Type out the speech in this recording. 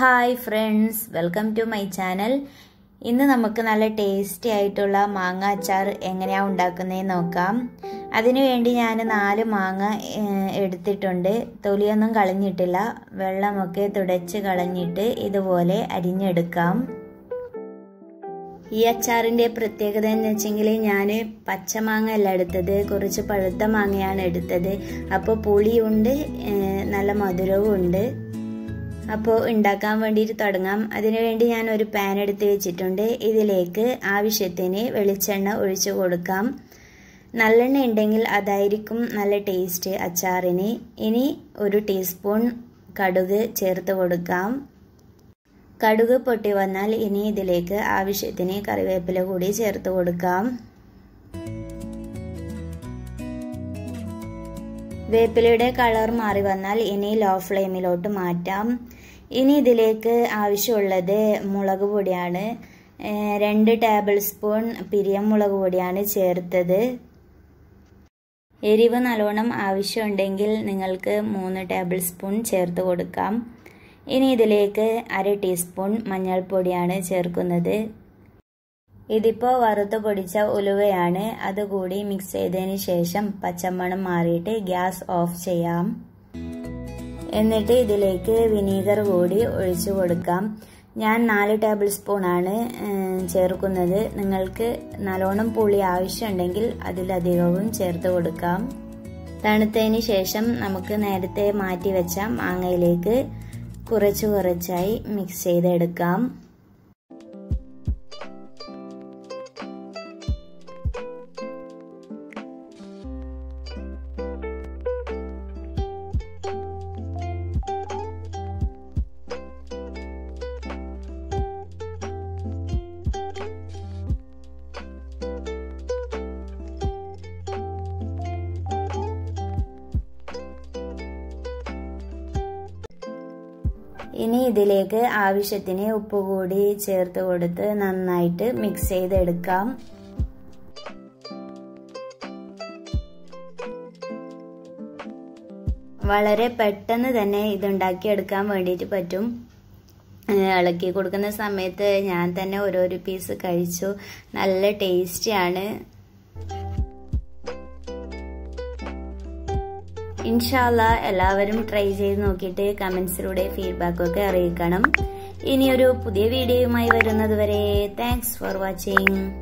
Hi friends, welcome to my channel. ഇന്ന് നമുക്ക് നല്ല ടേസ്റ്റി ആയിട്ടുള്ള മാങ്ങ അച്ചാർ എങ്ങനെയാണ് ഉണ്ടാക്കുന്നതെന്ന് നോക്കാം. അതിനുവേണ്ടി ഞാൻ 4 മാങ്ങ എടുത്തിട്ടുണ്ട്. തൊലിയൊന്നും കളഞ്ഞിട്ടില്ല. വെള്ളമൊക്കെ തുടച്ച് കളഞ്ഞിട്ട് ഇതുപോലെ അരിഞ്ഞെടുക്കാം. ഈ അച്ചാറിൻ്റെ പ്രത്യേകത എന്ന് വെച്ചെങ്കിൽ ഞാൻ പച്ചമാങ്ങ അല്ല എടുത്തത്, കുറച്ച് പഴുത്ത മാങ്ങയാണ് എടുത്തത്. അപ്പോൾ പുളിയുണ്ട്, നല്ല മധുരവും ഉണ്ട്. അപ്പോൾ ഉണ്ടാക്കാൻ വേണ്ടിയിട്ട് തുടങ്ങാം. അതിനുവേണ്ടി ഞാൻ ഒരു പാൻ എടുത്ത് വെച്ചിട്ടുണ്ട്. ഇതിലേക്ക് ആവശ്യത്തിന് വെളിച്ചെണ്ണ ഒഴിച്ചു കൊടുക്കാം. നല്ലെണ്ണ ഉണ്ടെങ്കിൽ അതായിരിക്കും നല്ല ടേസ്റ്റ് അച്ചാറിന്. ഇനി 1 ടീസ്പൂൺ കടുക് ചേർത്ത് കൊടുക്കാം. കടുക് പൊട്ടി വന്നാൽ ഇനി ഇതിലേക്ക് ആവശ്യത്തിന് കറിവേപ്പില കൂടി ചേർത്ത് കൊടുക്കാം. വേപ്പിലയുടെ കളർ മാറി വന്നാൽ ഇനി ലോ ഫ്ലെയിമിലോട്ട് മാറ്റാം. ഇനി ഇതിലേക്ക് ആവശ്യമുള്ളത് മുളക് പൊടിയാണ്. 2 ടേബിൾ സ്പൂൺ പിരിയം മുളക് പൊടിയാണ് ചേർത്തത്. എരിവ് നല്ലോണം ആവശ്യമുണ്ടെങ്കിൽ നിങ്ങൾക്ക് 3 ടേബിൾ സ്പൂൺ ചേർത്ത് കൊടുക്കാം. ഇനി ഇതിലേക്ക് 1/2 ടീസ്പൂൺ മഞ്ഞൾപ്പൊടിയാണ് ചേർക്കുന്നത്. ഇതിപ്പോൾ വറുത്ത് പൊടിച്ച ഉലുവയാണ്. അതുകൂടി മിക്സ് ചെയ്തതിന് ശേഷം പച്ചമണം മാറിയിട്ട് ഗ്യാസ് ഓഫ് ചെയ്യാം. എന്നിട്ട് ഇതിലേക്ക് വിനീഗർ കൂടി ഒഴിച്ചു കൊടുക്കാം. ഞാൻ 4 ടേബിൾ സ്പൂണാണ് ചേർക്കുന്നത്. നിങ്ങൾക്ക് നല്ലോണം പുളി ആവശ്യമുണ്ടെങ്കിൽ അതിലധികവും ചേർത്ത് കൊടുക്കാം. തണുത്തതിന് ശേഷം നമുക്ക് നേരത്തെ മാറ്റി വെച്ച മാങ്ങയിലേക്ക് കുറച്ചായി മിക്സ് ചെയ്തെടുക്കാം. ഇനി ഇതിലേക്ക് ആവശ്യത്തിന് ഉപ്പ് കൂടി ചേർത്ത് കൊടുത്ത് നന്നായിട്ട് മിക്സ് ചെയ്തെടുക്കാം. വളരെ പെട്ടെന്ന് തന്നെ ഇതുണ്ടാക്കിയെടുക്കാൻ വേണ്ടിയിട്ട് പറ്റും. ഇളക്കി കൊടുക്കുന്ന സമയത്ത് ഞാൻ തന്നെ ഓരോരോ പീസ് കഴിച്ചു. നല്ല ടേസ്റ്റിയാണ്. ഇൻഷാല്ലാ എല്ലാവരും ട്രൈ ചെയ്ത് നോക്കിയിട്ട് കമന്റ്സിലൂടെ ഫീഡ്ബാക്കൊക്കെ അറിയിക്കണം. ഇനിയൊരു പുതിയ വീഡിയോയുമായി വരുന്നത് വരെ താങ്ക്സ് ഫോർ വാച്ചിങ്.